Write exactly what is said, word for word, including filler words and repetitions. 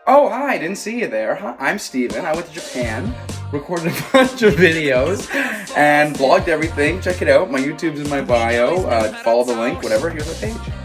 Oh, hi, didn't see you there. Huh? I'm Steven. I went to Japan, recorded a bunch of videos, and vlogged everything. Check it out. My YouTube's in my bio. Uh, follow the link, whatever. Here's my page.